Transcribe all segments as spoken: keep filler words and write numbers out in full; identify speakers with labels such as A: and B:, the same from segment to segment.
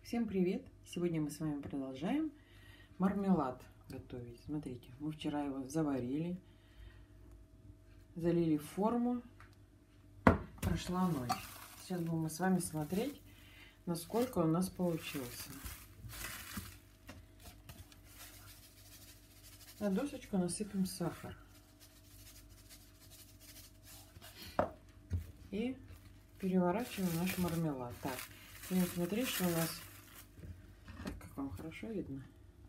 A: Всем привет! Сегодня мы с вами продолжаем мармелад готовить. Смотрите, мы вчера его заварили, залили в форму, прошла ночь. Сейчас будем мы с вами смотреть, насколько у нас получился. На досочку насыпем сахар. И переворачиваем наш мармелад. Так, будем смотреть, что у нас... Так, как вам хорошо видно?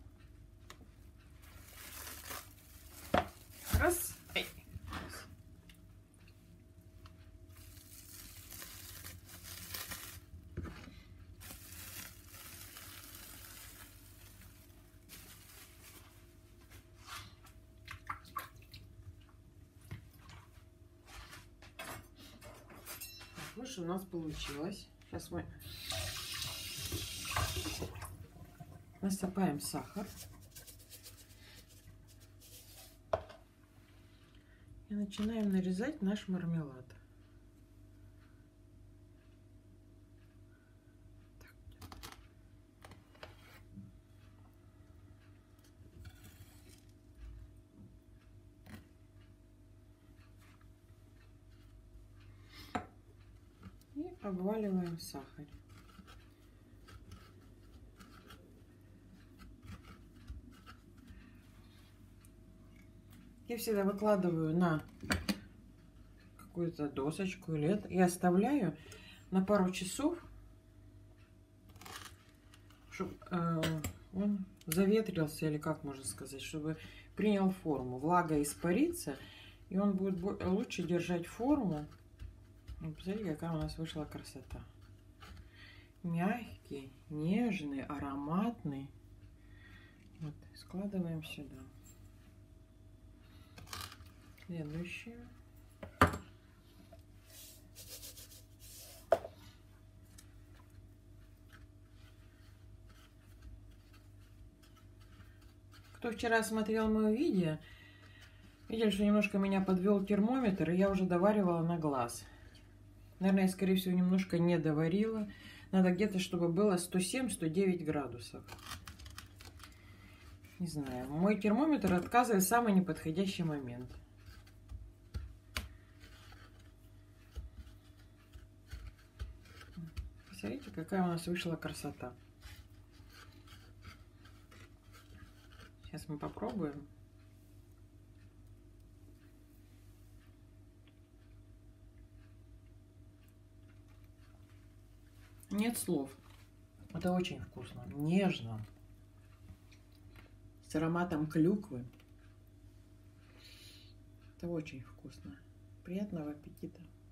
A: Раз. Эй. Вот что у нас получилось. Сейчас мы насыпаем сахар. И начинаем нарезать наш мармелад. И обваливаем сахар. Я всегда выкладываю на какую-то досочку или это и оставляю на пару часов, чтобы э, он заветрился, или как можно сказать, чтобы принял форму. Влага испарится, и он будет лучше держать форму. И посмотрите, какая у нас вышла красота. Мягкий, нежный, ароматный. Вот, складываем сюда. Следующее. Кто вчера смотрел мое видео, видели, что немножко меня подвел термометр, и я уже доваривала на глаз. Наверное, я, скорее всего, немножко не доварила. Надо где-то, чтобы было сто семь — сто девять градусов. Не знаю. Мой термометр отказывает в самый неподходящий момент. Смотрите, какая у нас вышла красота. Сейчас мы попробуем. Нет слов. Это очень вкусно, нежно, с ароматом клюквы. Это очень вкусно. Приятного аппетита!